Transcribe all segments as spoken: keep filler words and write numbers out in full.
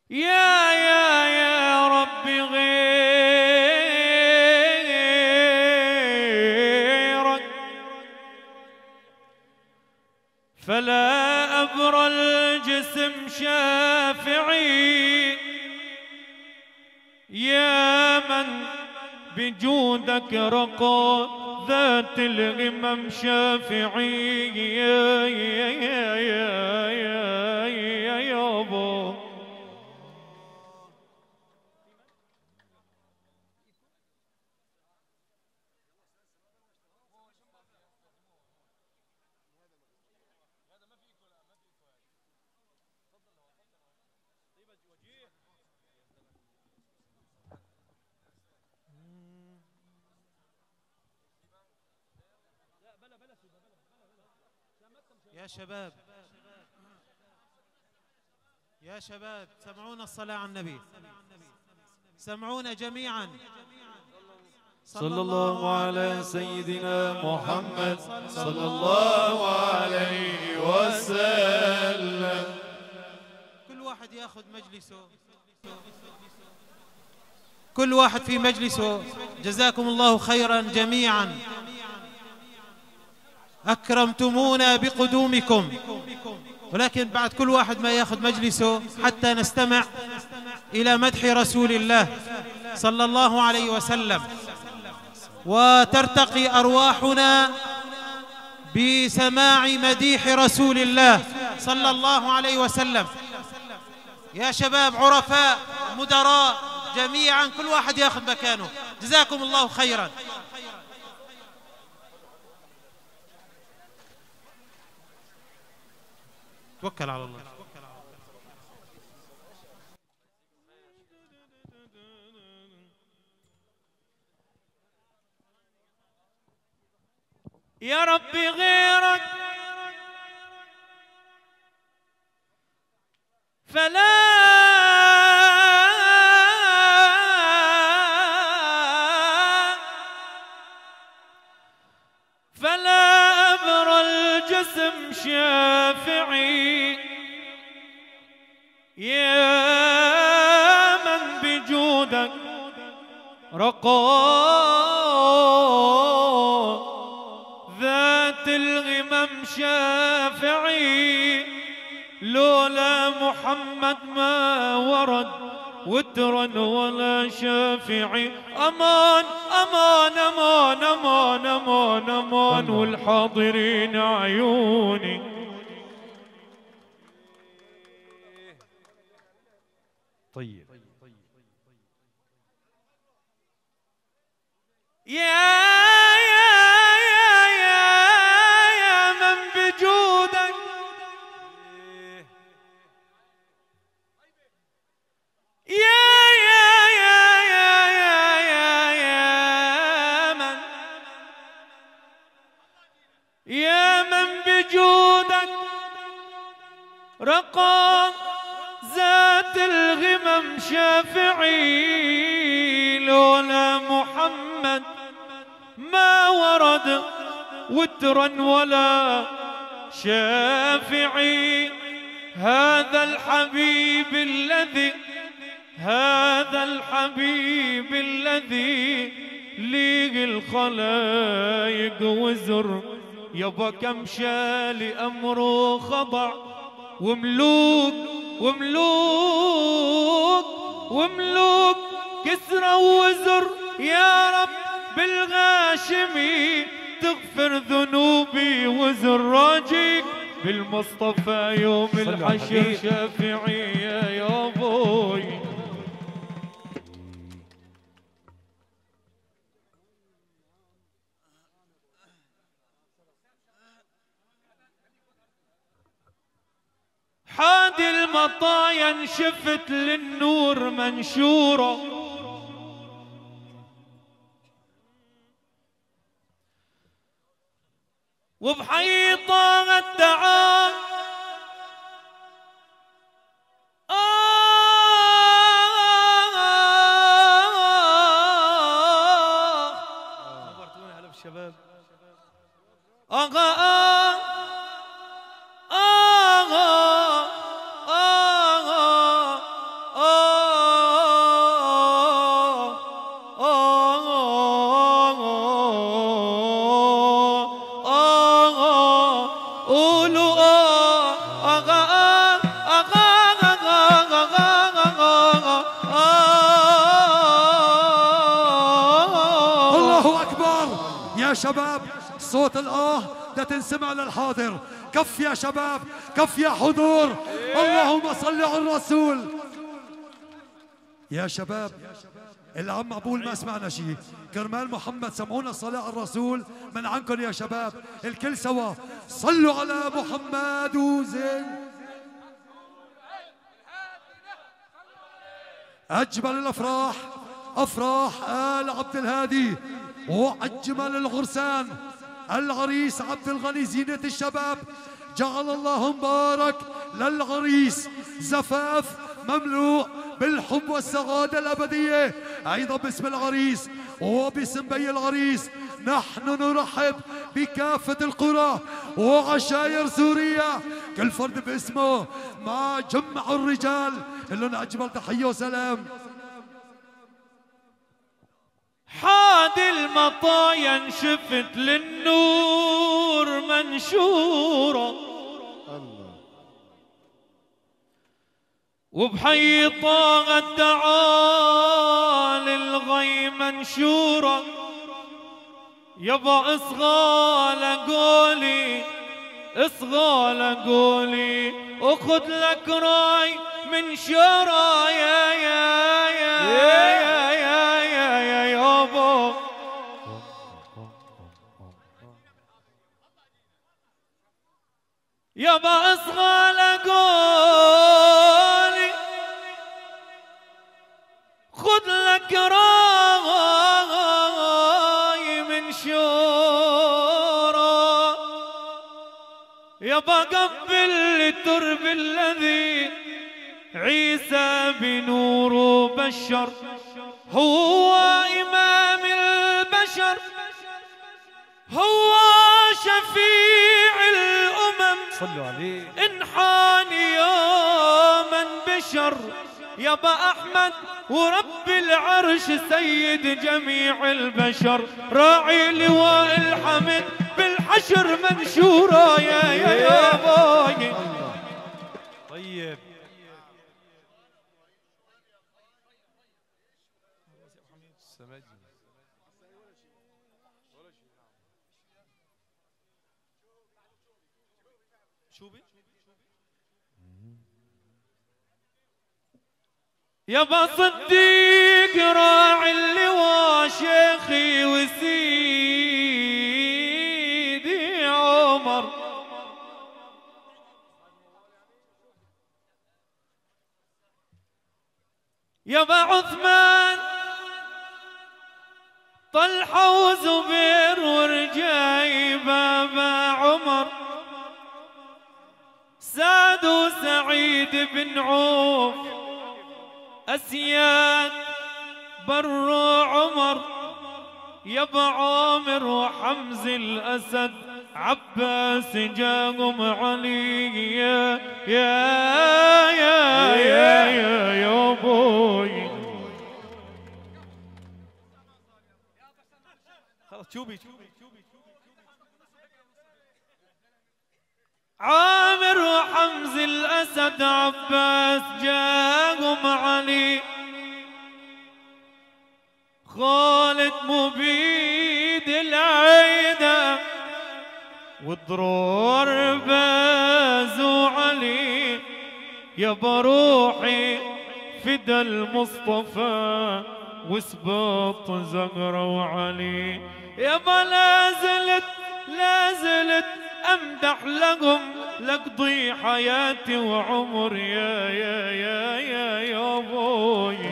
يا يا يا ربي غيرك فلا أبرى الجسم شافعي، يا من بجودك رقى ذات الغمم شافعي. يا يا يا يا يا يا يابا يا شباب يا شباب سمعونا الصلاة على النبي، سمعونا جميعا. صلى الله على سيدنا محمد صلى الله عليه وسلم. كل واحد ياخذ مجلسه، كل واحد في مجلسه. جزاكم الله خيرا جميعا، أكرمتمونا بقدومكم، ولكن بعد كل واحد ما ياخذ مجلسه حتى نستمع إلى مدح رسول الله صلى الله عليه وسلم، وترتقي أرواحنا بسماع مديح رسول الله صلى الله عليه وسلم. يا شباب عرفاء مدراء جميعا، كل واحد ياخذ مكانه. جزاكم الله خيرا. توكل على الله. يا ربي غيرك فلا فلا أبرى الجسم شافعي، يا من بجودك رقى ذات الغمم شافعي، لولا محمد ما ورد وترا ولا شافعي. أمان أمان أمان أمان أمان أمان والحاضرين عيوني. طيب يا يا من بجودك رقى ذات الغمم شافعي، لولا محمد ما ورد وترا ولا شافعي. هذا الحبيب الذي هذا الحبيب الذي ليه الخلايق وزر، يابا كم شال أمره خضع وملوك وملوك وملوك كسرى وزر. يا رب بالغاشمي تغفر ذنوبي وزر، راجيك بالمصطفى يوم الحشر شافعي يا ابوي. حادي المطايا انشفت للنور منشورة، وبحيطة الدعاء خبرتوني هلا بالشباب. الله أكبر يا شباب، صوت الآه ده تنسمع للحاضر. كف يا شباب، كف يا حضور. اللهم صل على الرسول. يا شباب العم مقبول ما سمعنا شيء، كرمال محمد سمعونا الصلاة على الرسول من عنكم يا شباب. الكل سوا صلوا على محمد وزين. أجمل الأفراح أفراح آل عبد الهادي، وأجمل الغرسان العريس عبد الغني زينة الشباب. جعل الله مبارك للعريس زفاف مملوء بالحب والسعادة الأبدية. أيضا باسم العريس وباسم بي العريس نحن نرحب بكافة القرى وعشائر سوريا، كل فرد باسمه مع جمع الرجال. لهم أجمل تحية وسلام. حاد المطايا انشفت للنور منشورة، وبحي طاغ الدعاء للغي منشورة. يبا اصغى لقولي اصغى لقولي، وخذ لك راي من شورى يا يا يا يا يا يا يا يابا. يابا اصغى لقولي خذ لك راي من شورى. يابا قبل الترب الذي عيسى بنوره بشر، هو إمام البشر، هو شفيع الأمم. صلوا عليه. انحان يوما بشر. يابا أحمد ورب العرش سيد جميع البشر، راعي لواء الحمد بالحشر منشورا يا يا يا باي. طيب يابا صديق راعي اللواء شيخي وسيدي عمر. يابا عثمان طلحة وزبير ورجاي بابا عمر، سعد وسعيد بن عوف أسياد بر عمر. يابا عامر وحمز الأسد عباس جاهم علي يا يا يا يا يا يا بوي. خلاص شوبي شوبي عامر وحمز الأسد عباس جاهم علي، خالد مبيد العيدة والضرور بازو علي. يا بروحي فدا المصطفى وسباط زهرة وعلي. يابا لازلت لازلت امدح لهم لقضي حياتي وعمر يا يا يا يا يا بوي.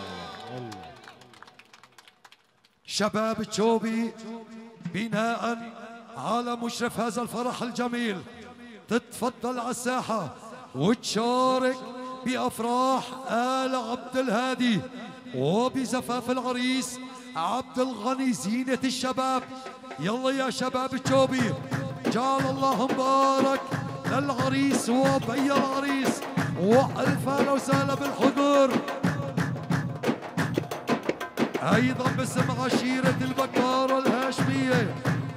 شباب تشوبي بناء على مشرف هذا الفرح الجميل تتفضل على الساحة وتشارك بأفراح آل عبد الهادي وبزفاف العريس عبد الغني زينة الشباب. يلا يا شباب تشوبي، جعل الله مبارك للعريس وبي العريس، وألف أهلا وسهلا بالحضور. أيضا باسم عشيرة البكارة الهاشمية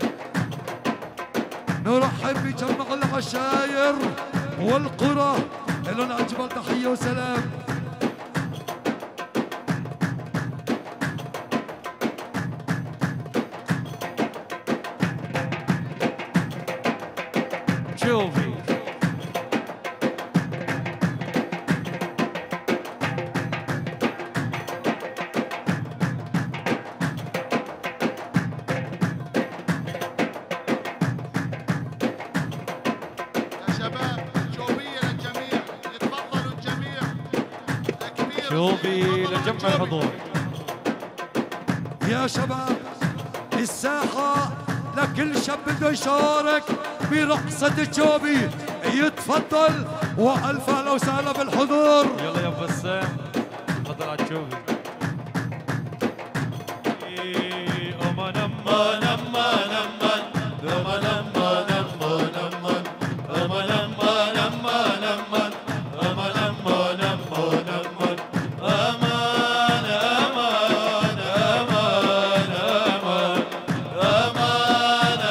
نرحب بجمع العشائر والقرى، لهم أجمل تحية وسلام. شوفي شوبي لجمع الحضور. يا شباب الساحة لكل شاب بده يشارك برقصة شوبي يتفضل، وألف أهلا وسهلا بالحضور. يلا يا بسام تفضل على شوبي. أما نما نما نما نما نما نما نما أما نما نما نما أما نما نما نما أمان أمان أمان أمان أمان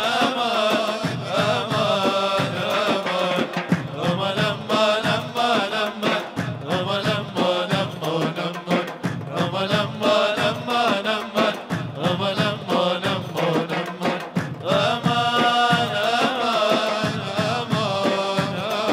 أمان أمان أما نما نما نما أما نما نما نما أما نما نما نما أما نما نما نما أمان أمان أمان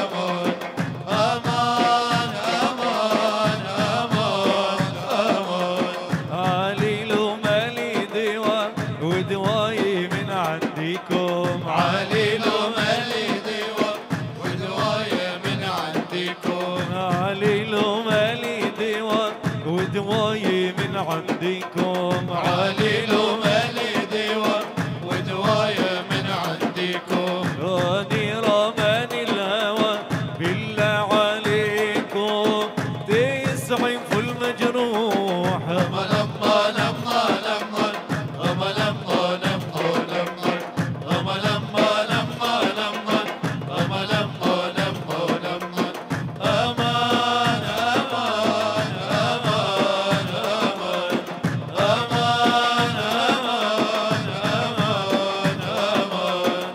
أمان أمان أمان أمان عليل ومالي دواء ودواي من عندكم. عليل ومالي دواء ودواي من عندكم. عليل ومالي دواء ودواي من عندكم. عليل ومالي دواء ودواي من عندكم. راني رماني الهوى بالله عليكم تسعف المجروح. أما لما لما لما أما لما لما لما أما لما لما لما أما لما لما لما أمان أمان أمان أمان أمان أمان أمان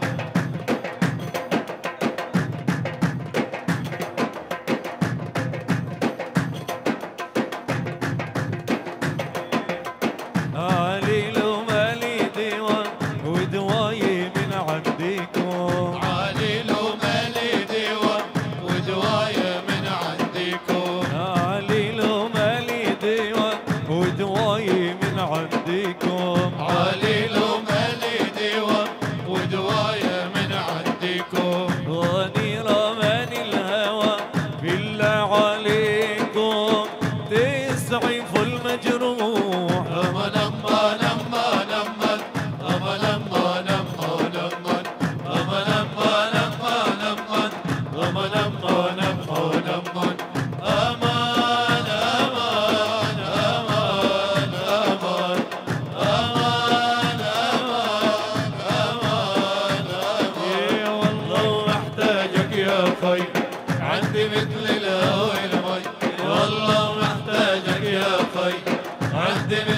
عليل ومالي دواء ودواي من عندكم. عليل ومالي دواء ودواي من عندكم. عليل ومالي دواء ودواي من عندكم. عليل ومالي دواء ودواي من عندكم. راني رماني الهوى بالله عليكم تسعف المجروح. أما لما لما لما أما لما لما لما أما لما لما لما أما لما لما لما أمان أمان أمان أمان أمان أمان أمان أمان والله محتاجك يا خي عندي مثل الهوى المي. والله محتاجك يا خي عندي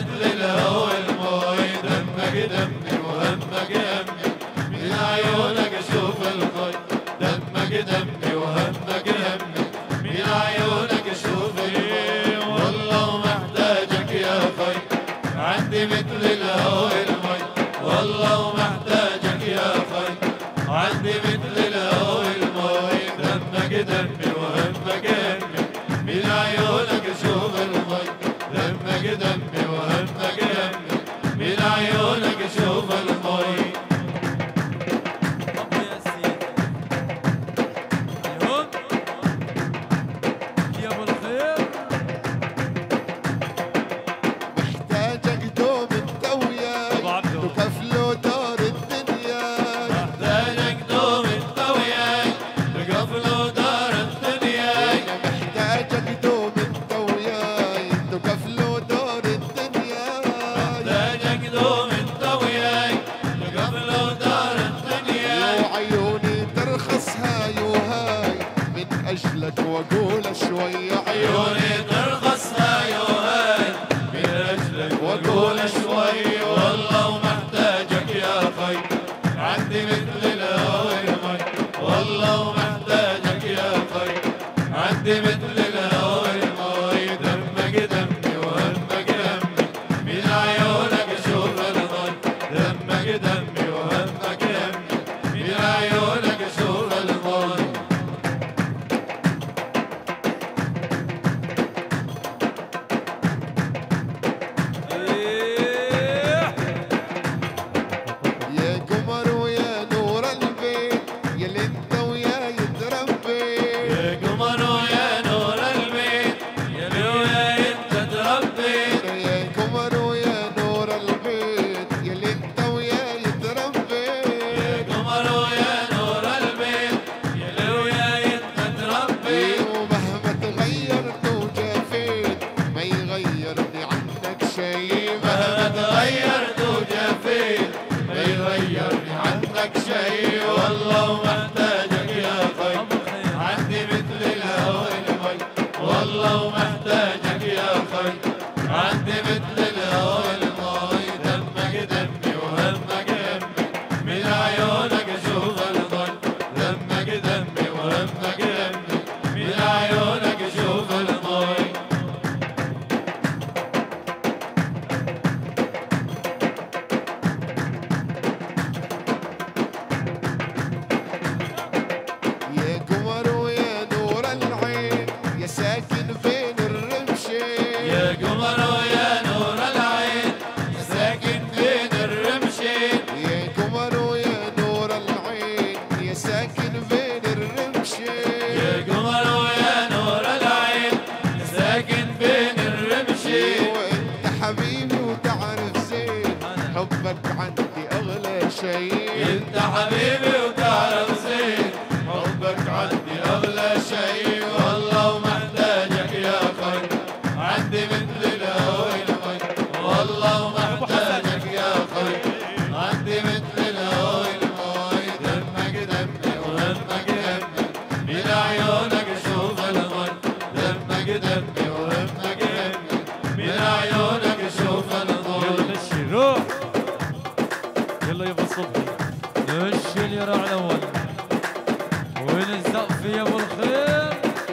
عندي مثل الهوى والماي دمك دمي وهمك همي من عيونك اشوف الضي دمك دمي وهمك همي من عيونك اشوف الضي يا قمر ويا نور العين يا ساكن بين الرمشين يا قمر ويا نور العين يا ساكن بين الرمشين يا قمر ويا نور العين يا ساكن بين الرمشين يا قمر ويا نور العين يا ساكن بين الرمشين وانت حبيبي وتعرف زين حبك عندي اغلى شيء انت حبيبي وتعرف زين حبك عندي اغلى شيء والله ومحتاجك يا خي عندي مثل الهوى والمي والله ومحتاجك يا خي عندي مثل الهوى والمي دمك دمي وهمك همي من عيونك اشوف المي دمك دمي وهمك همي من عيونك اشوف الضوء نشي روح يلا يا ابو صبحي نشي اللي راح الاول وين الزقف يا ابو الخير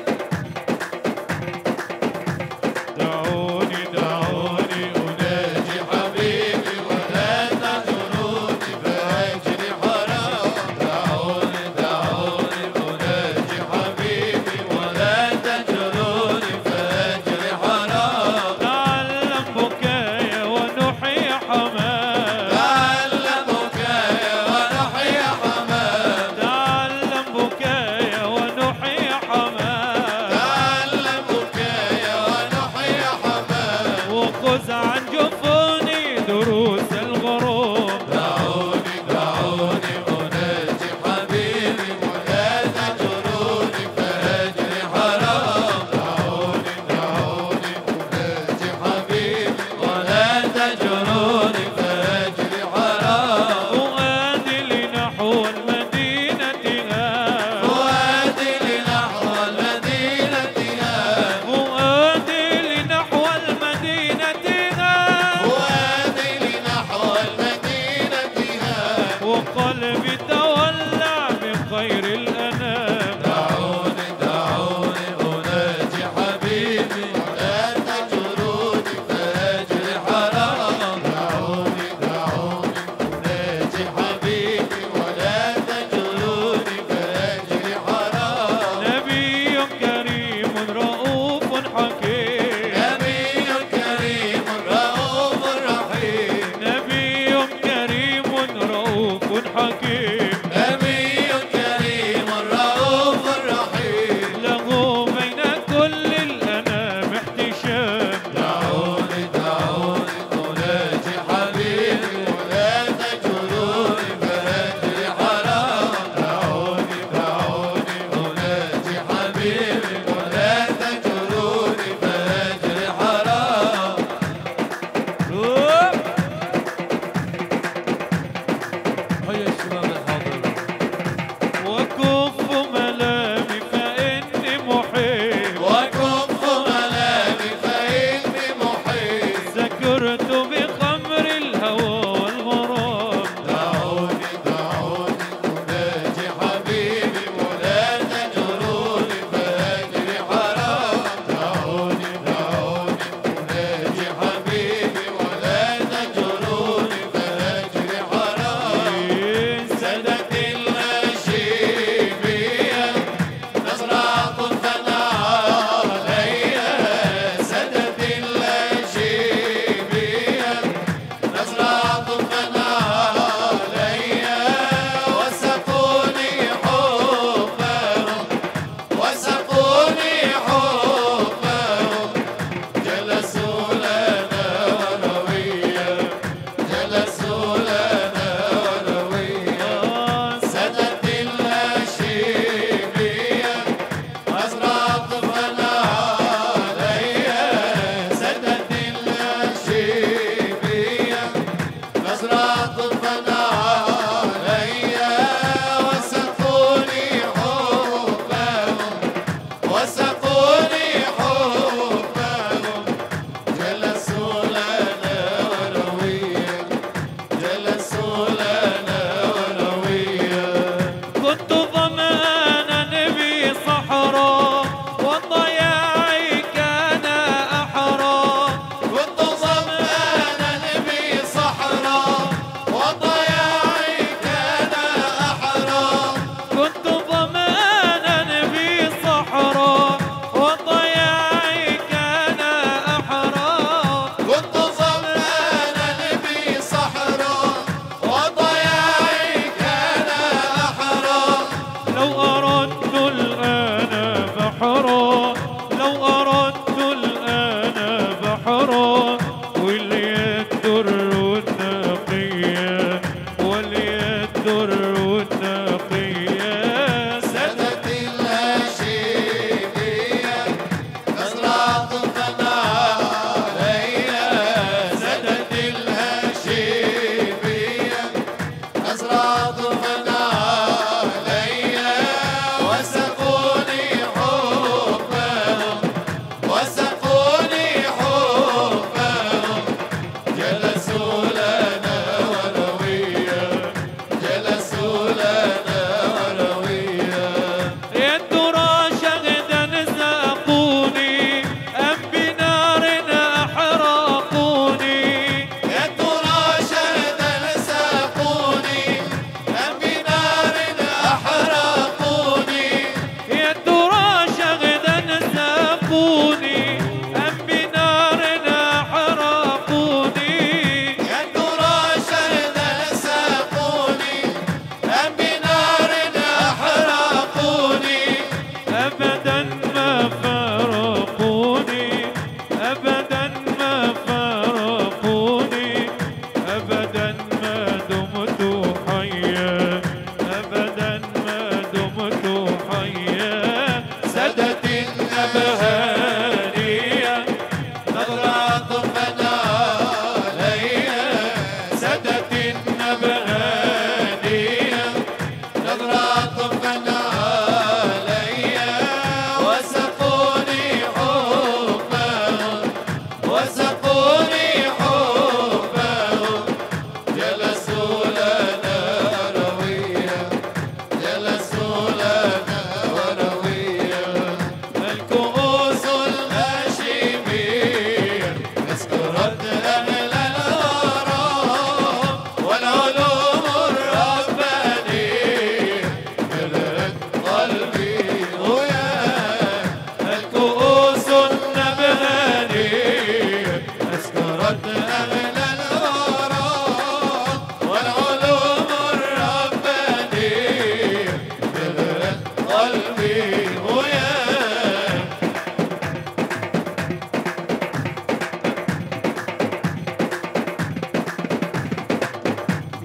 دعوني دعوني أناجي حبيبي ولا تهجروني فهجري حرام دعوني دعوني أناجي حبيبي ولا تهجروني فهجري حرام تعلم بكايا ونحي حمام تعلم بكايا ونحي حمام تعلم بكايا ونحي حمام تعلم بكايا ونحي حمام وخذ عن جفوني دروس الغروب دعوني دعوني أناجي حبيبي ولا تهجروني فهجري حرام دعوني دعوني أناجي حبيبي ولا تهجروني فهجري حرام فؤادي لنحو المدينة هام فؤادي لنحو المدينة هام فؤادي لنحو المدينة هام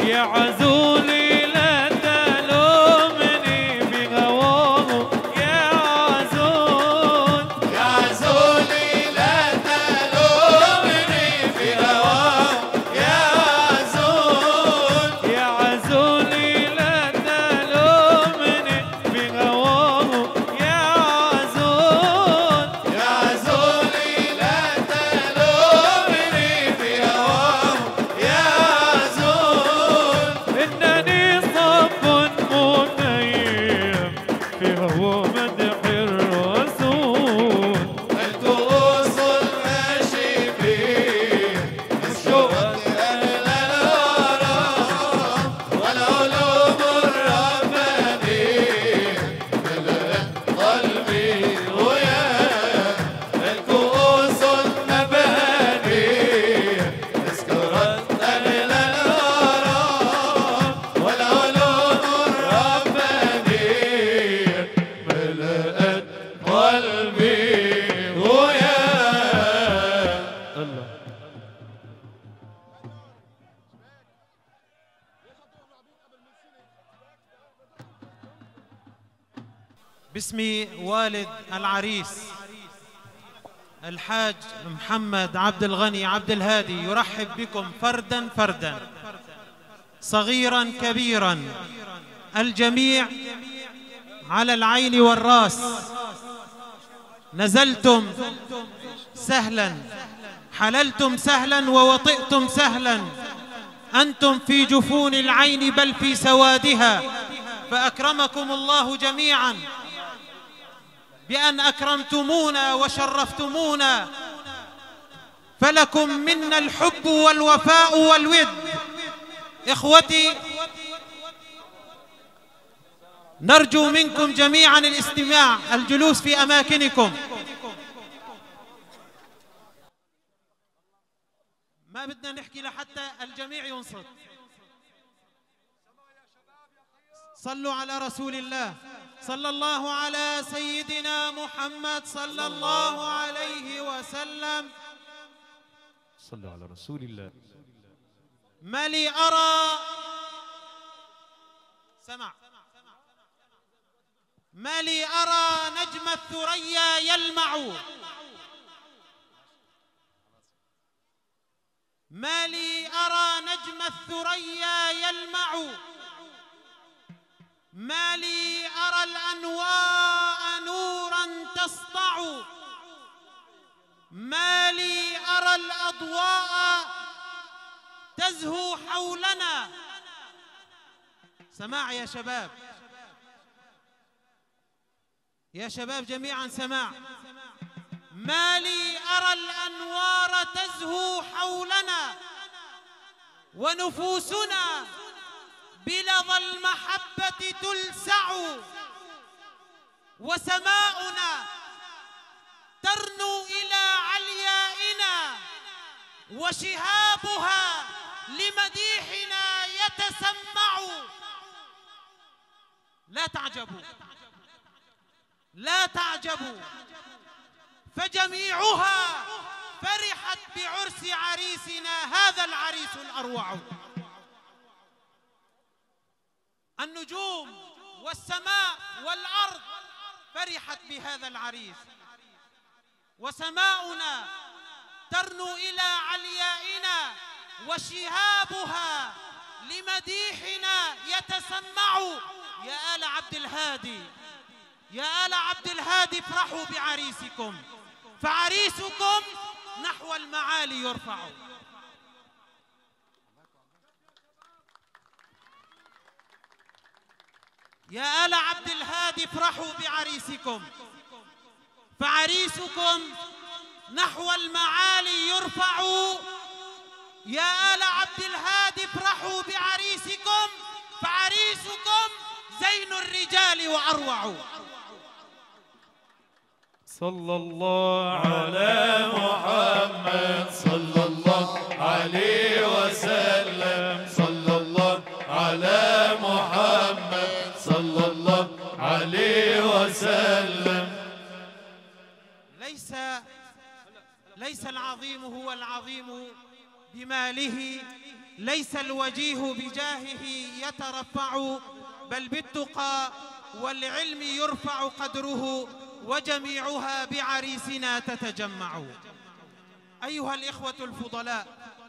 يا عزولي لا تلومني بهواه يا عزول يا عزولي لا تلومني في هواه يا عزول يا عزولي لا تلومني بهواه يا عزول يا عزولي لا تلومني في هواه يا عزول إنني صب متيم في هو مدح الرسول الكؤوس الماشي فيه مسكوت أهل الغرام والعلوم الربانية ملأت قلبي وياه الكؤوس المبانية مسكوت أهل الغرام والعلوم الربانية ملأت قلبي وياه الله باسم والد العريس الحاج محمد عبد الغني عبد الهادي يرحب بكم فردا فردا صغيرا كبيرا الجميع على العين والراس. نزلتم سهلا حللتم سهلا ووطئتم سهلا، أنتم في جفون العين بل في سوادها، فأكرمكم الله جميعا بأن أكرمتمونا وشرفتمونا، فلكم منا الحب والوفاء والود. إخوتي، نرجو منكم جميعا الاستماع، الجلوس في أماكنكم. ما بدنا نحكي لحتى الجميع ينصت. صلوا على رسول الله، صلى الله على سيدنا محمد صلى الله عليه وسلم. صلوا على رسول الله. ما لي أرى سمع ما لي أرى نجم الثريا يلمع، ما لي أرى نجم الثريا يلمع، ما لي أرى الأنواء نورا تسطع، ما لي أرى الأضواء تزهو حولنا. سماع يا شباب، يا شباب جميعا سماع. ما لي أرى الأنوار تزهو حولنا، ونفوسنا بلظى المحبة تلسع، وسماؤنا ترنو إلى عليائنا، وشهابها لمديحنا يتسمع. لا تعجبوا لا تعجبوا، فجميعها فرحت بعرس عريسنا هذا العريس الأروع. النجوم والسماء والأرض فرحت بهذا العريس، وسماؤنا ترنو إلى عليائنا، وشهابها لمديحنا يتسمع. يا آل عبد الهادي، يا آل عبد الهادي، افرحوا بعريسكم، فعريسكم نحو المعالي يرفع. يا آل عبد الهادي، افرحوا بعريسكم، فعريسكم نحو المعالي يرفع. يا آل عبد الهادي، افرحوا بعريسكم، فعريسكم زين الرجال وأروع. صلى الله على محمد صلى الله عليه وسلم، صلى الله على محمد صلى الله عليه وسلم. ليس ليس العظيم هو العظيم بماله، ليس الوجيه بجاهه يترفع، بل بالتقى والعلم يرفع قدره، وجميعها بعريسنا تتجمع. أيها الإخوة الفضلاء،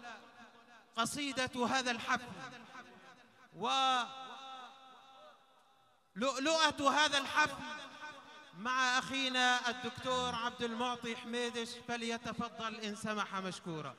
قصيدة هذا الحفل ولؤلؤة هذا الحفل مع أخينا الدكتور عبد المعطي حميدش، فليتفضل إن سمح مشكورا.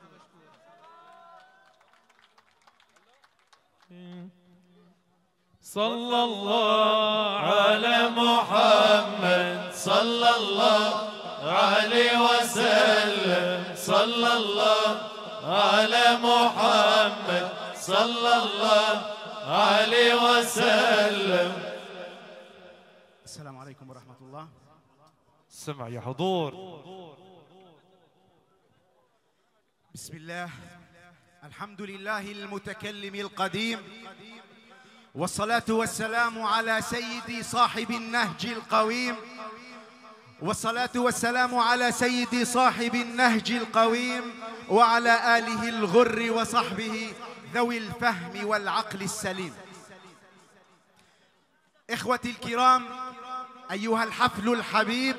صلى الله على محمد صلى الله عليه وسلم، صلى الله على محمد صلى الله عليه وسلم. السلام عليكم ورحمة الله. سمع يا حضور. بسم الله، الحمد لله المتكلم القديم، والصلاة والسلام على سيدي صاحب النهج القويم، والصلاة والسلام على سيدي صاحب النهج القويم وعلى آله الغر وصحبه ذوي الفهم والعقل السليم. إخوتي الكرام، أيها الحفل الحبيب،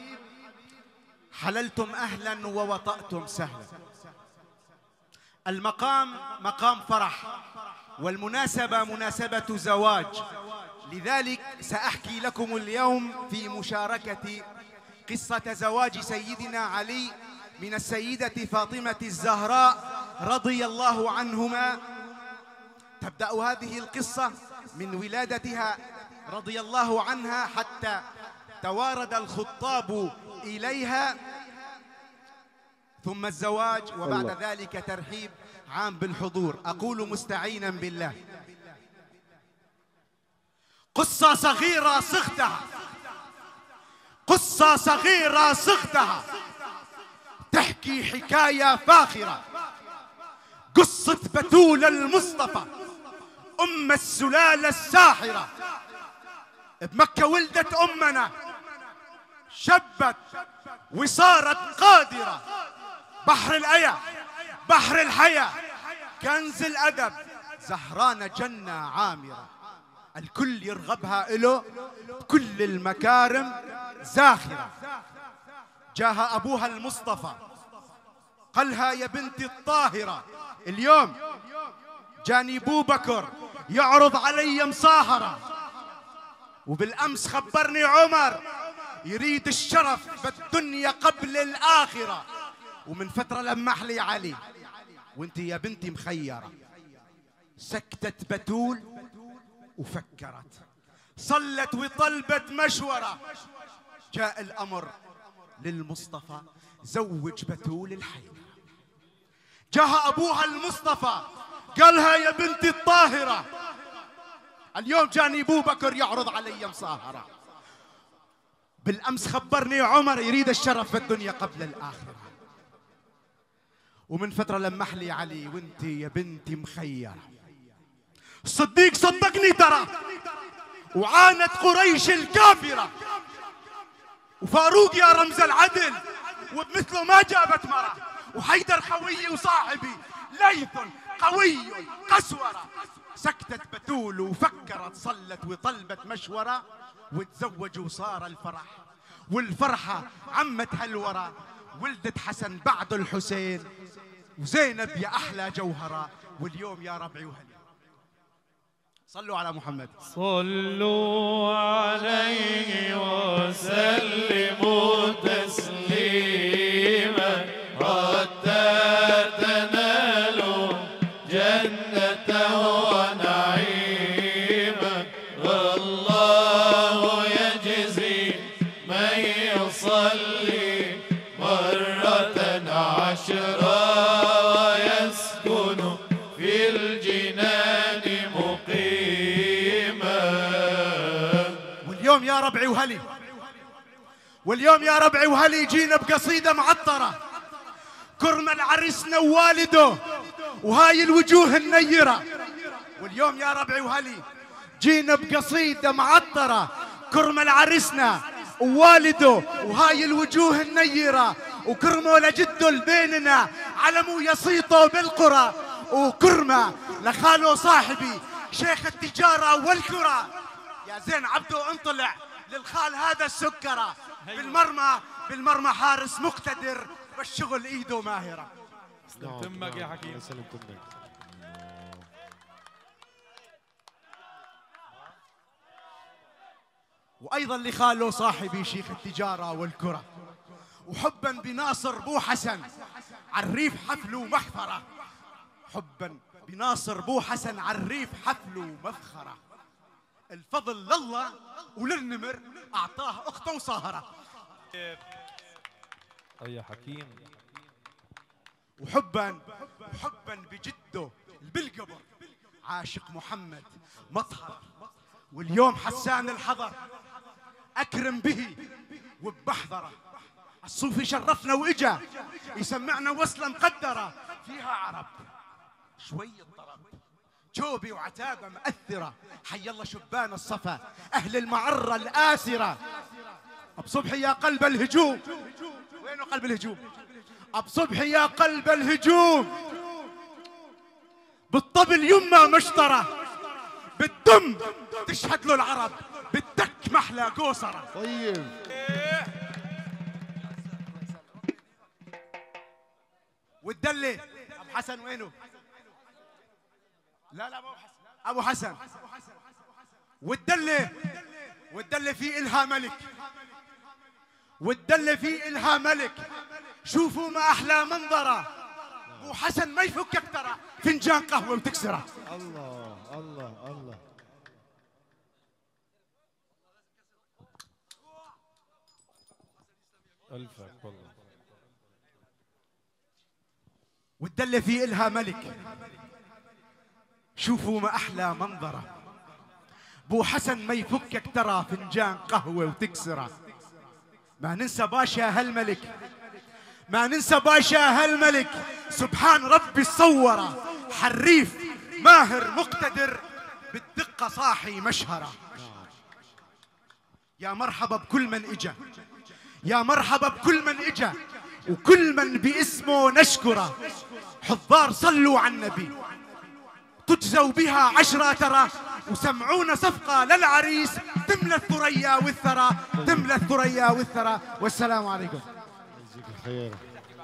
حللتم أهلا ووطأتم سهلا. المقام مقام فرح، والمناسبة مناسبة زواج، لذلك سأحكي لكم اليوم في مشاركة قصة زواج سيدنا علي من السيدة فاطمة الزهراء رضي الله عنهما. تبدأ هذه القصة من ولادتها رضي الله عنها حتى توارد الخطاب إليها، ثم الزواج، وبعد الله. ذلك ترحيب عام بالحضور. أقول مستعينا بالله. قصة صغيرة صغتها، قصة صغيرة صغتها، تحكي حكاية فاخرة. قصة بتول المصطفى أم السلالة الساحرة. بمكة ولدت أمنا، شبت وصارت قادرة. بحر الآية، بحر الحياة، كنز الأدب، زهرانة جنة عامرة، الكل يرغبها إله بكل المكارم زاخرة. جاها أبوها المصطفى قالها يا بنتي الطاهرة، اليوم جاني أبو بكر يعرض علي مصاهرة، وبالأمس خبرني عمر يريد الشرف بالدنيا قبل الآخرة، ومن فترة لمح لي علي وانت يا بنتي مخيرة. سكتت بتول وفكرت، صلت وطلبت مشورة. جاء الأمر للمصطفى زوج بتول الحيرة. جاها أبوها المصطفى قالها يا بنتي الطاهرة، اليوم جاني أبو بكر يعرض علي مصاهرة، بالأمس خبرني عمر يريد الشرف في الدنيا قبل الآخرة، ومن فترة لمح لي علي وانت يا بنتي مخيرة. الصديق صدقني ترى، وعانت قريش الكافرة، وفاروق يا رمز العدل وبمثله ما جابت مرة، وحيدر خويي وصاحبي ليث قوي قسورة. سكتت بتول وفكرت، صلت وطلبت مشورة، وتزوجوا وصار الفرح، والفرحة عمت هالورى. ولدت حسن بعد الحسين، وزينب يا أحلى جوهرة، واليوم يا ربعي وهلي. صلوا على محمد. صلوا عليه وسلموا تسليما حتى تنالوا جنته ونعيما. الله يجزي من يصلي مرة عشرا ويسكن في الجنان مقيما. واليوم يا ربعي وهلي، واليوم يا ربعي وهلي جينا بقصيدة معطرة، كرمل عرسنا ووالده وهاي الوجوه النيرة. واليوم يا ربعي وهلي جينا بقصيدة معطرة، كرمل عرسنا ووالده وهاي الوجوه النيرة، وكرموا لجده بيننا علمو يصيطوا بالقرى، وكرمة لخالو صاحبي شيخ التجارة والكرة. يا زين عبدو انطلع للخال هذا السكرة، بالمرمى بالمرمى حارس مقتدر، والشغل ايده ماهرة. تمك يا حكيم. وايضا لخالو صاحبي شيخ التجارة والكرة، وحبا بناصر بو حسن عالريف حفل ومخفرة. حبا بناصر بو حسن عالريف حفل ومفخرة. الفضل لله وللنمر اعطاه اخته وصاهرة. يا حكيم. وحبا وحبا بجده بالقبر عاشق محمد مطهر، واليوم حسان الحضر اكرم به وبحضره. الصوفي شرفنا واجا يسمعنا وصله مقدره فيها عرب شويه طرب، جوبي وعتابه مأثره. حي الله شبان الصفا اهل المعره الآسره. ابو صبحي يا قلب الهجوم، وينه قلب الهجوم؟ ابو صبحي يا قلب الهجوم، بالطبل يمه مشطره، بالدم تشهد له العرب، بالدك محلى قوصره. طيب والدلة ابو حسن وينه؟ لا لا ابو حسن ابو حسن. والدلة والدلة في إلها ملك، والدلة في إلها ملك. شوفوا ما أحلى منظرة، أبو حسن ما يفكك ترى، فنجان قهوة وتكسره. الله الله الله. ألفك والله. والدلة في إلها ملك. شوفوا ما أحلى منظرة، أبو حسن ما يفكك ترى، فنجان قهوة وتكسره. ما ننسى باشا هالملك، ما ننسى باشا هالملك. سبحان ربي صوره، حريف ماهر مقتدر، بالدقة صاحي مشهرة. يا مرحبا بكل من اجا، يا مرحبا بكل من اجا، وكل من باسمه نشكره. حضار صلوا على النبي، تجزوا بها عشرة ترى، وسمعونا صفقة للعريس تملى الثريا والثرى، تملى الثريا والثرى. والسلام عليكم. يجزيك الخير.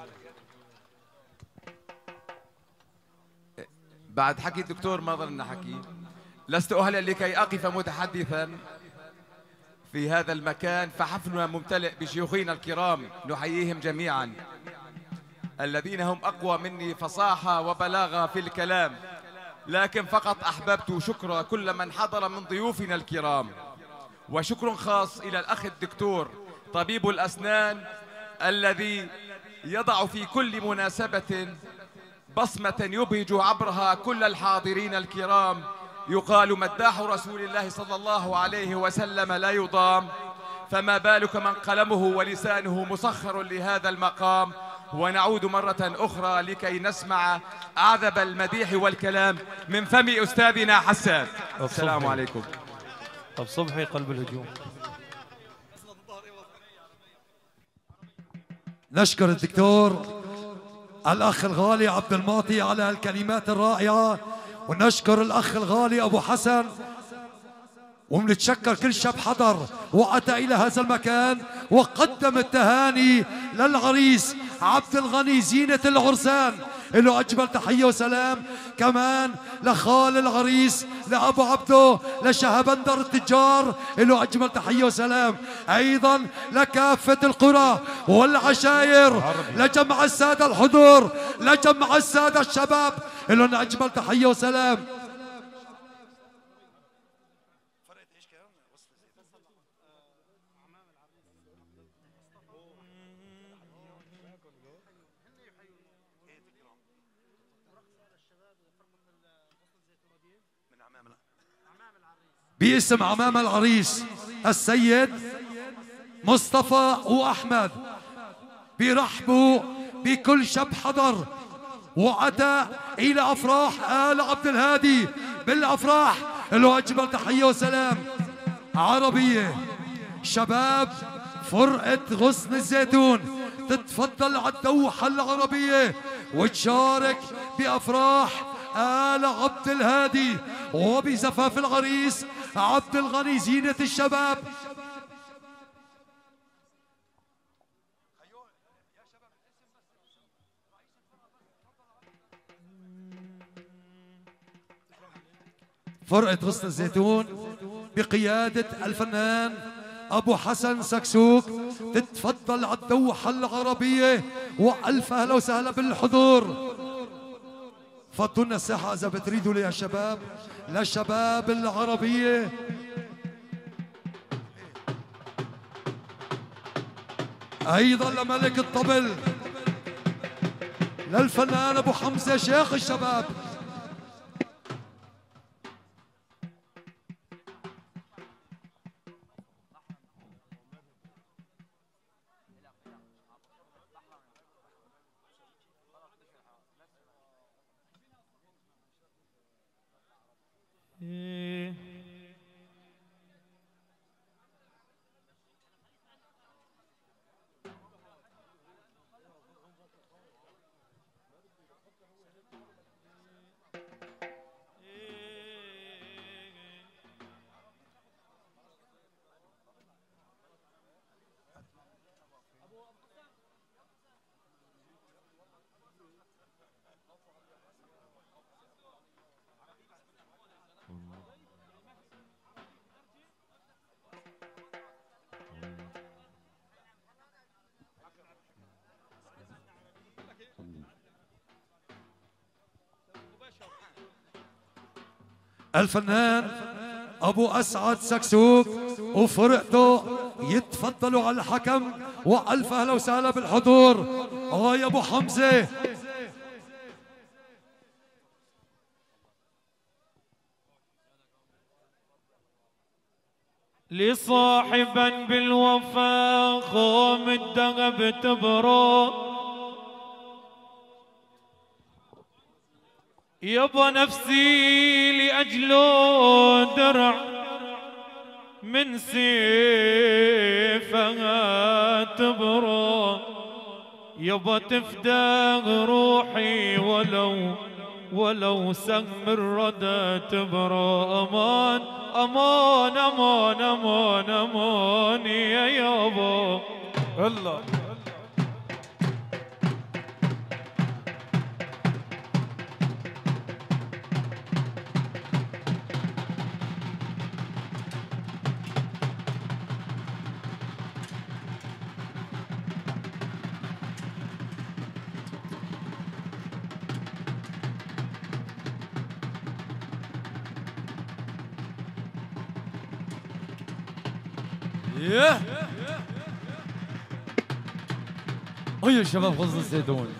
بعد حكي الدكتور ما ظلنا حكي، لست أهلا لكي أقف متحدثا في هذا المكان، فحفلنا ممتلئ بشيوخنا الكرام نحييهم جميعا الذين هم أقوى مني فصاحة وبلاغة في الكلام، لكن فقط أحببت شكر كل من حضر من ضيوفنا الكرام، وشكر خاص إلى الأخ الدكتور طبيب الأسنان الذي يضع في كل مناسبة بصمة يبهج عبرها كل الحاضرين الكرام. يقال مداح رسول الله صلى الله عليه وسلم لا يضام، فما بالك من قلمه ولسانه مسخر لهذا المقام. ونعود مرة أخرى لكي نسمع أعذب المديح والكلام من فم أستاذنا حسان. السلام عليكم. طب صبحي قلب الهجوم. نشكر الدكتور الأخ الغالي عبد المعطي على هالكلمات الرائعة، ونشكر الأخ الغالي أبو حسن، ومنتشكر كل شاب حضر وأتى إلى هذا المكان وقدم التهاني للعريس عبد الغني زينة العرسان. له أجمل تحية وسلام كمان لخال العريس لأبو عبده لشهبندر التجار، له أجمل تحية وسلام أيضا لكافة القرى والعشاير، لجمع السادة الحضور، لجمع السادة الشباب، لهم أجمل تحية وسلام. باسم عمام العريس السيد مصطفى وأحمد بيرحبوا بكل شاب حضر وأتى إلى أفراح آل عبد الهادي بالأفراح، له أجمل تحية وسلام عربية. شباب فرقة غصن الزيتون تتفضل على الدوحة العربية وتشارك بأفراح آل عبد الهادي وبزفاف العريس عبد الغني زينة الشباب. فرقة غصن الزيتون بقيادة الفنان أبو حسن سكسوك تتفضل على الدوحة العربية، وألف أهلا وسهلا بالحضور. فضوا لنا الساحة إذا بتريدوا لي يا شباب، للشباب العربية. أيضا لملك الطبل للفنان أبو حمزة شيخ الشباب. الفنان أبو أسعد سكسوك وفرقته يتفضلوا على الحكم، وألف أهلا وسهلا بالحضور. آه يا أبو حمزة. لصاحبا بالوفا خوم الدغب تبرو، يبا نفسي لأجله درع من سيفها تبرو، يبا تفدى روحي ولو ولو سهم الردى تبرو. أمان أمان أمان أمان أمان يا يابا الله. ياه هيا شباب غصن الزيتون.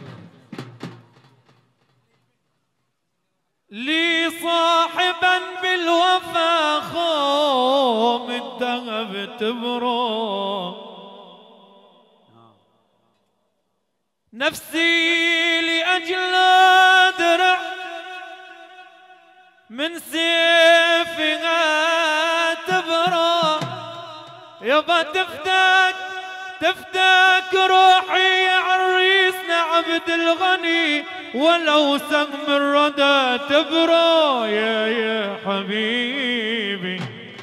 لي صاحبا بالوفا خوم الدهب تبرو، نفسي لأجل درع من سيفها تبرو، يبا تفداك تفداك روحي عريسنا عبد الغني ولو سهم الردى تبرو. يا يا حبيبي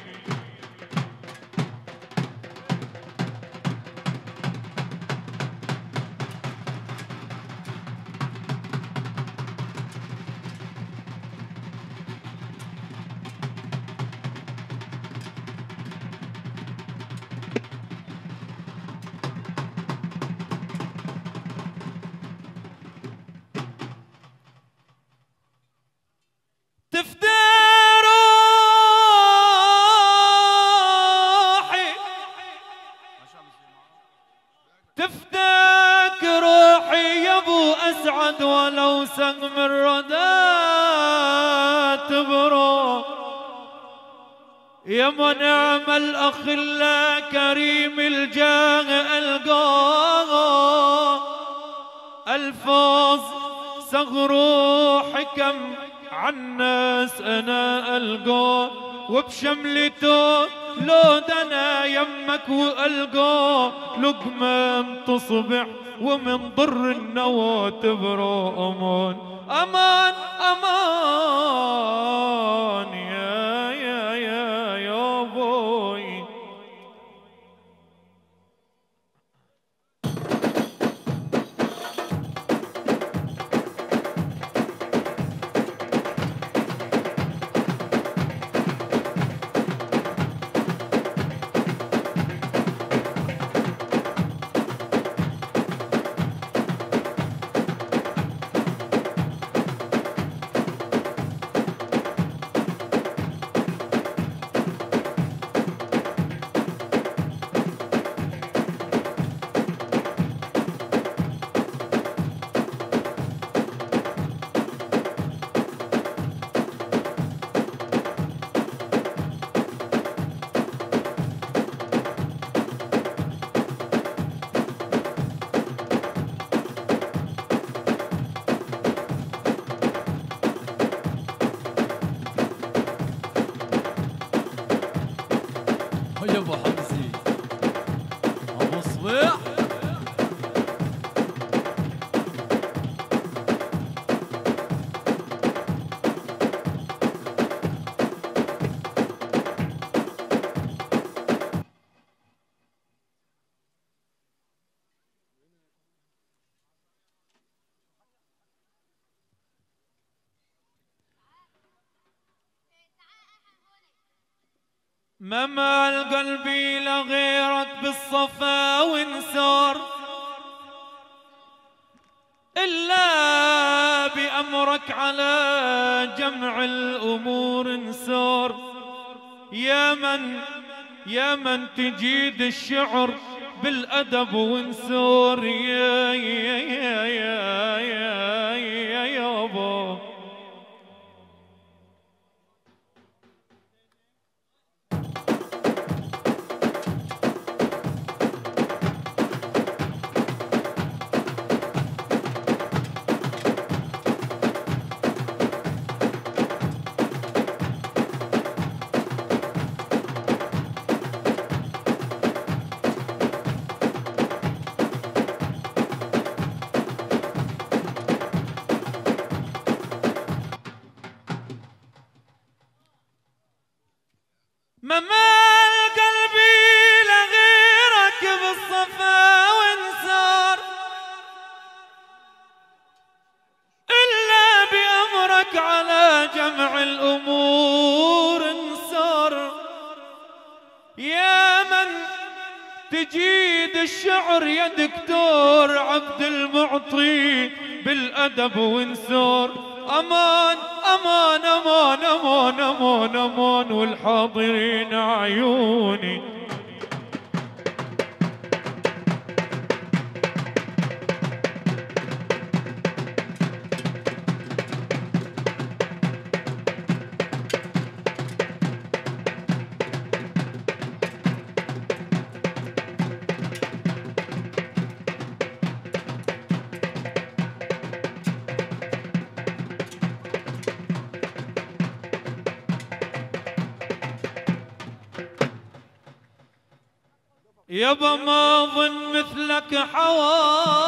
تفدى روحي تفداك روحي يا ابو اسعد ولو سهم الردى تبرو، يا منعم الاخلاء كريم الجاه القاه، الفاظ صغرو حكم عالناس انا القاه، وبشملته لو دنا يمك والقاه، لقمه تصبح ومن ضر النوى تبرو أمان أمان أمان يا يا يا يا بوي. يا ابو حمزي ابو صبيح ما مال قلبي لغيرك بالصفا وانسار إلا بأمرك على جمع الأمور انسار. يا من يا من تجيد الشعر بالأدب وانسار يا يا يا يا يا يا يابا. ما مال قلبي لغيرك بالصفا وانسار إلا بأمرك على جمع الأمور انسار. يا من تجيد الشعر يا دكتور عبد المعطي بالأدب وانسار. أمان أمان أمان أمان أمان أمان والحاضرين عيوني. يابا ما ظن مثلك حوا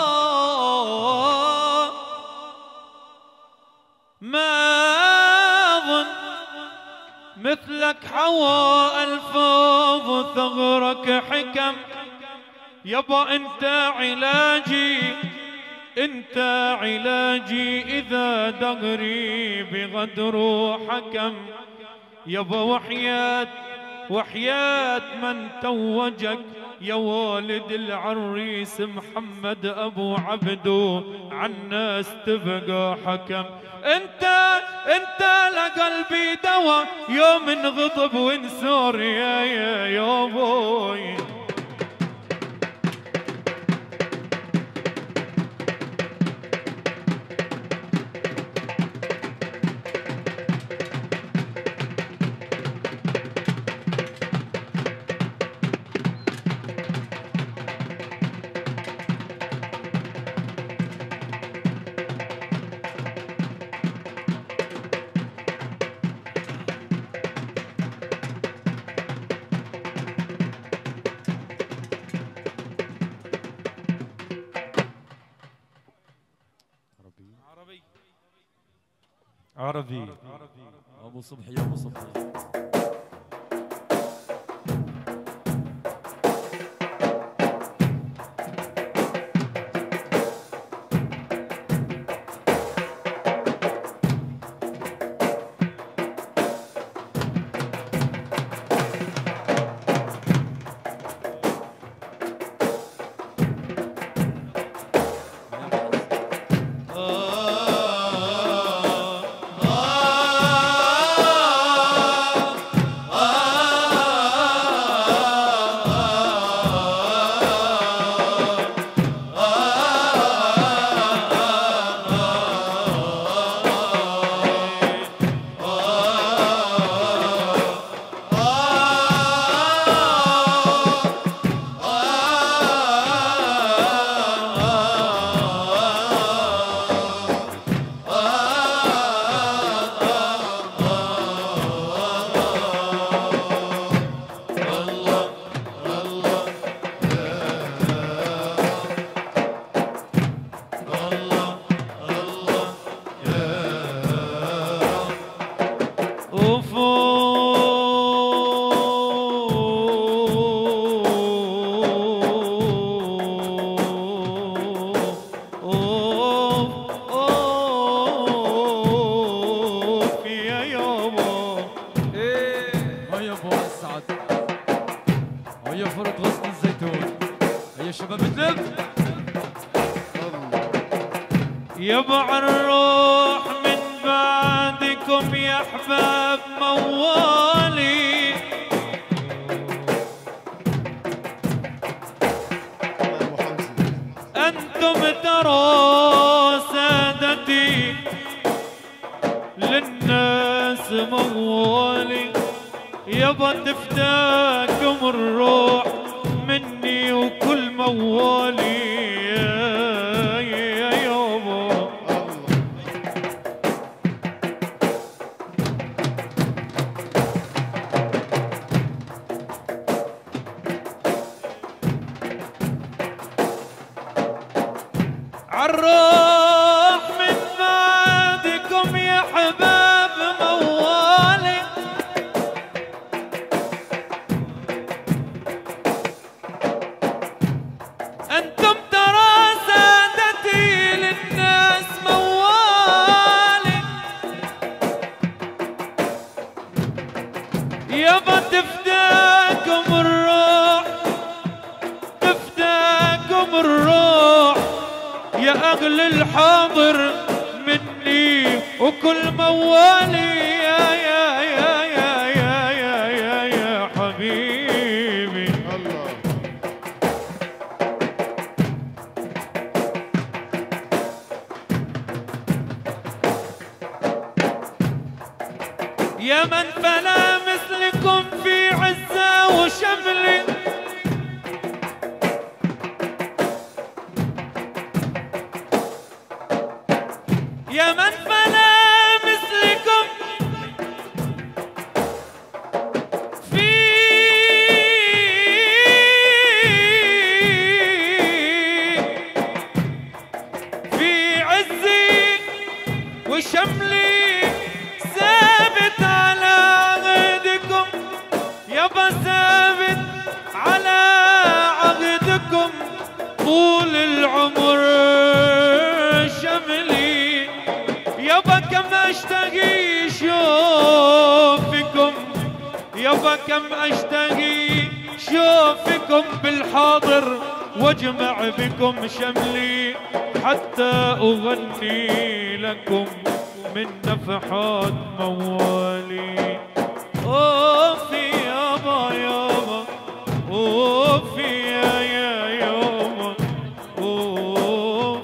ما ظن مثلك حوا ألفاظ ثغرك حكم. يابا انت علاجي انت علاجي إذا دغري بغدر حكم. يابا وحياة وحياة من توجك يا والد العريس محمد أبو عبدو عالناس تبقى حكم. انت انت لقلبي دوا يوم انغضب وانسور يا يا يا بوي. عربي ابو صبحي يا ابو صبحي. يبع الروح من بعدكم يا احباب موالي، انتم ترى سادتي للناس موالي، يبا تفتاكم الروح مني وكل موالي. الروح من بعدكم يا حباب موالي، انتم ترى سادتي للناس موالي، يابا تفداكم الروح تفداكم الروح يا أغلى الحاضر مني وكل موالي. يا يا يا يا يا يا يا يا حبيبي الله. يا من فلا مثلكم في عزة وشمل، يا من فلا مثلكم في في عزي وشملي، ثابت على عهدكم يابا ثابت على عهدكم طول العمر شملي، يابا كم اشتهي شوفكم يابا كم اشتهي شوفكم بالحاضر واجمع بكم شملي، حتى اغني لكم من نفحات موالي. اوفي يابا يابا اوفي يا يا يابا اوف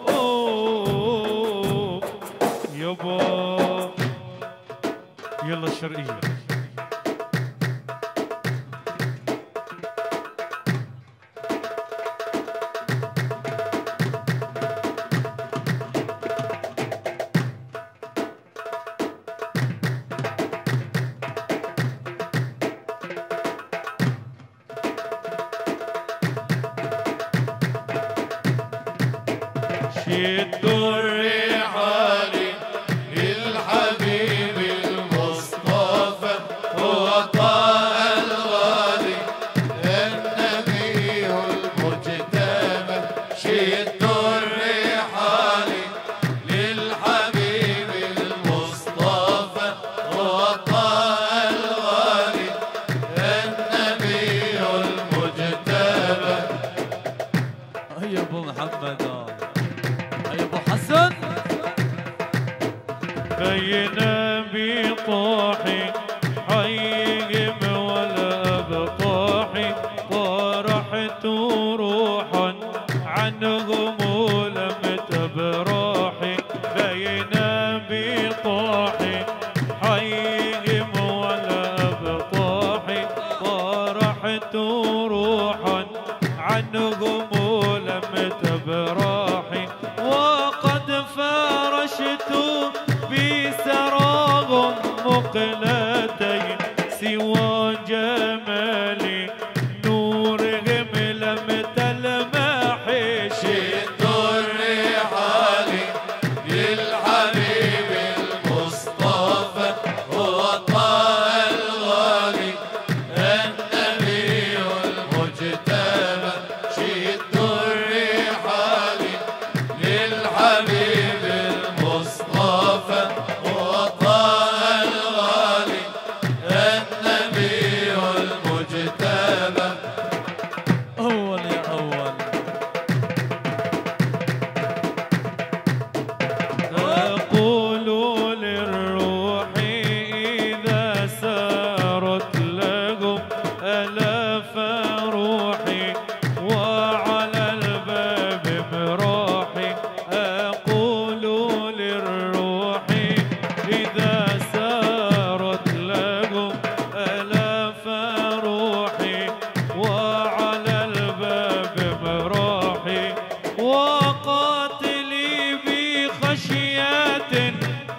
اوف يابا. يلا الشرقية شدوا الرحال الحال بين بطاحي حيهم والأبطاح طرحت روحا عنهم لم تبراحي بين بطاحي حيهم والأبطاح طرحت روحا عنهم لم تبراحي وقد فرشت بسراهم مقلتين سوى جمالي نورهم لم تلمحي شد الرحال للحبيب المصطفى هو طه الغالي النبي المجتبى شد الرحال للحبيب المصطفى هو طه الغالي النبي المجتبى. أول يا أول أقول للروح إذا سارت لهم ألاف روحي وعلى الباب مراحي أقول للروح إذا سارت لهم ألاف روحي وعلى الباب مراحي وقاتلي بخشية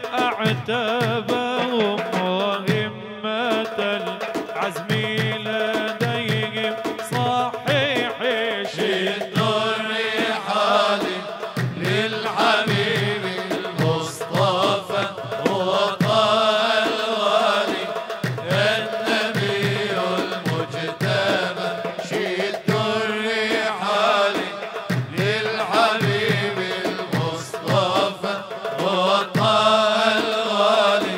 أعتبهم وهمة العزم لديهم صحيح شد الرحال للحبيب المصطفى هو طه الغالي النبي المجتبى شد الرحال للحبيب المصطفى هو طه الغالي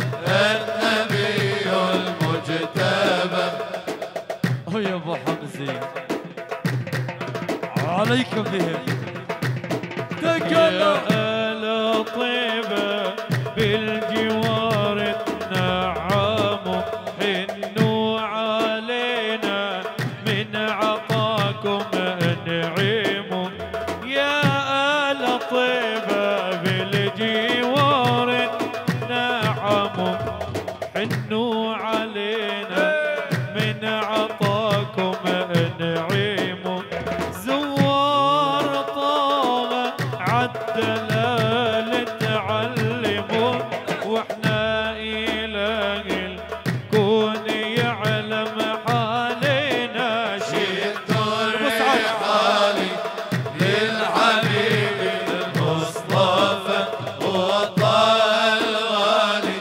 النبي المجتبى. هو يا أبو حمزة عليك بهم تكلم يا آل طيبة بالجوار تنعموا حنوا علينا من عطاكم أنعموا يا آل طيبة بالجوار تنعموا حنوا علينا من عطاكم أنعموا زوار طه عالدلال تعلموا واحنا إله الكون يعلم حالنا شد الرحال للحبيب المصطفى هو طه الغالي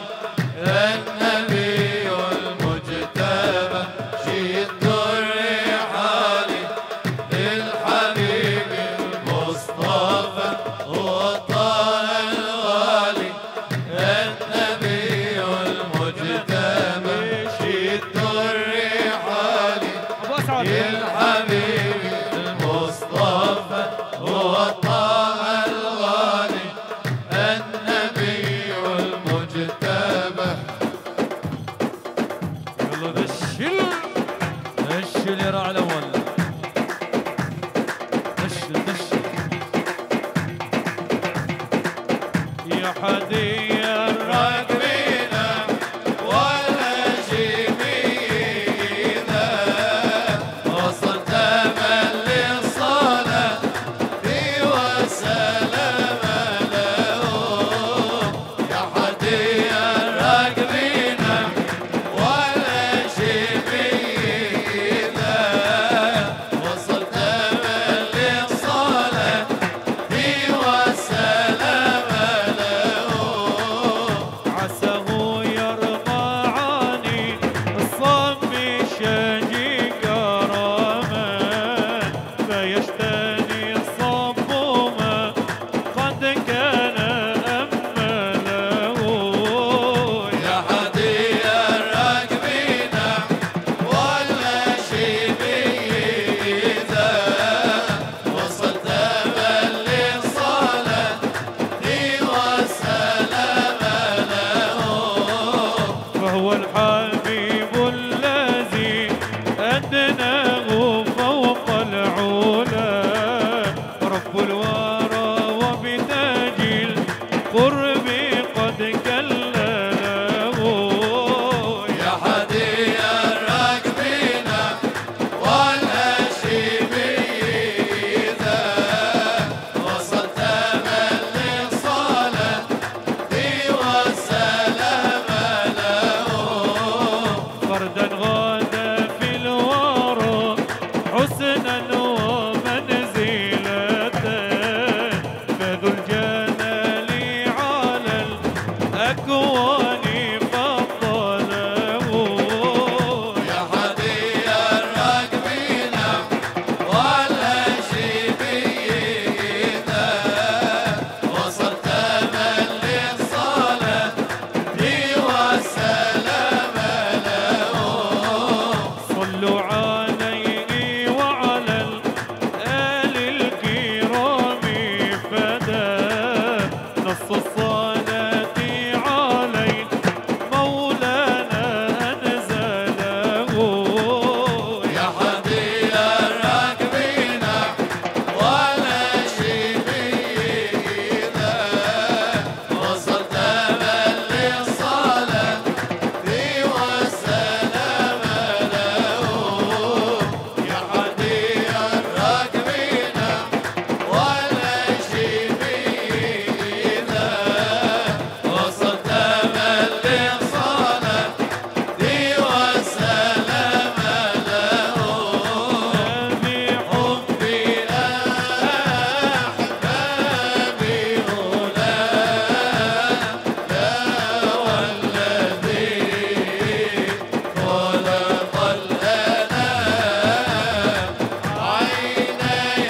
النبي المجتبى شد الرحال للحبيب المصطفى هو طه الغالي النبي المجتبى شد الرحال للحبيب المصطفى هو طه الغالي النبي المجتبى. يلا دشل دشل يا راعي الأول دشل دشل يا حدي راكبين ولا جميلة وصلت من للصلاة وسلام له يا حدي راكبين ولا جميلة وصلت من للصلاة وسلام له أكواني فضله يا هدية الراكبين ولا شي بإيده وصلت من للصلاة دي والسلام له صلوا عليه وعلى الآل الكرام فدا نص الصلاة عليه مولانا أنزله يا هدية الراكبين ولا شي بإيده وصلت من للصلاة دي والسلام له يا هدية الراكبين ولا شي بإيده وصلت من للصلاة دي والسلام له بحبي أحبابي أولى لا والذي خلق الأنام عيني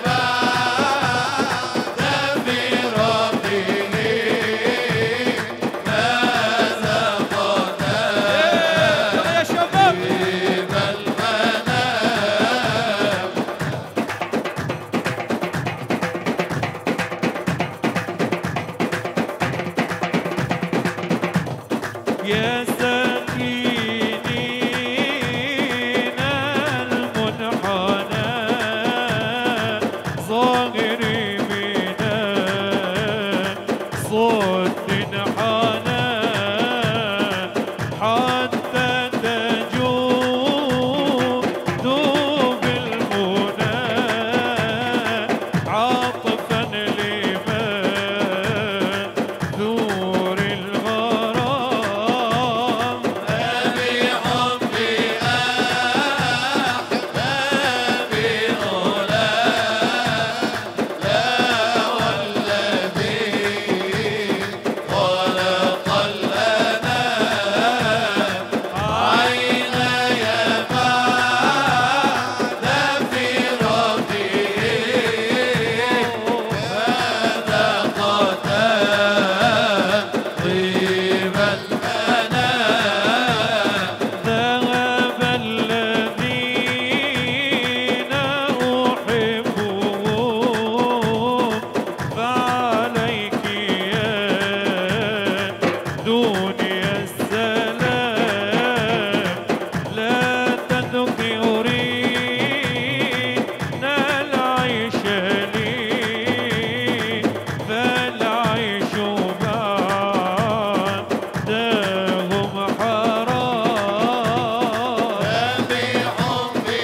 بعد في ربه ماذا قدام يا شباب يا ساكنين المنحنى ظاهري من صوت حنى حتى تجود بالمنى عاطفا لمن ذور الغرام بحبي أحبابي أولى لا والذي خلق الأنام عيني بعد في ربه ماذا قدام طيب الأنام ذهب الذين أحبهم فعليك يا دنيا السلام لا تذكرين العيش لي فالعيش بعدهم حرام بحبي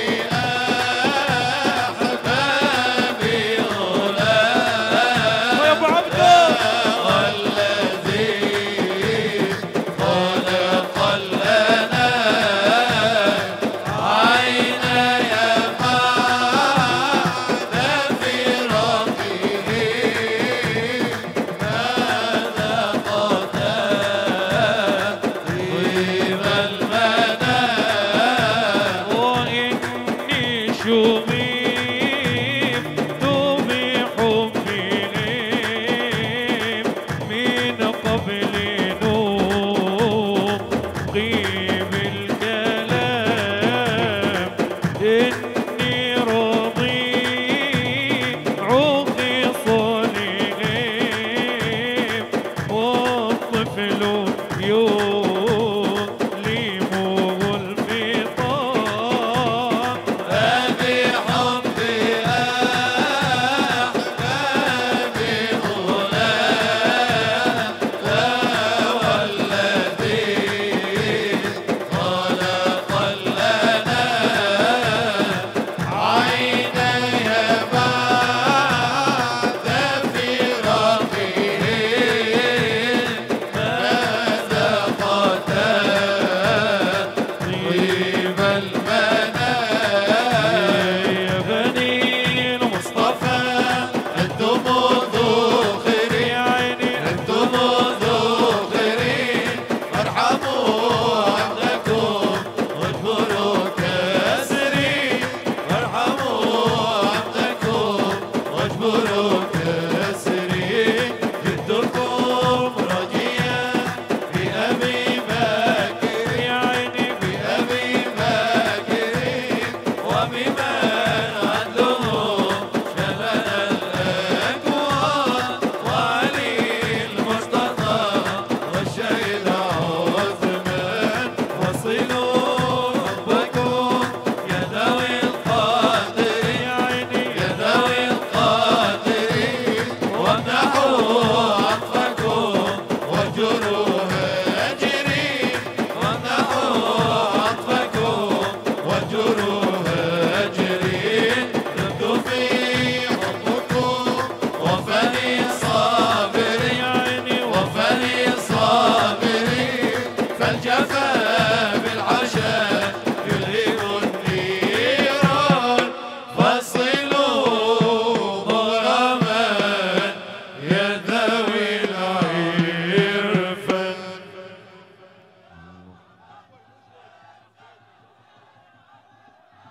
أحبابي أولى يا ابو عبده والذي خلق الأنام عيني بعد في ربه ماذا قدام طيب المنام وإني شغفت بحبهم من قبل نطقي بالكلام إني رضيع خصالهم والطفل يوم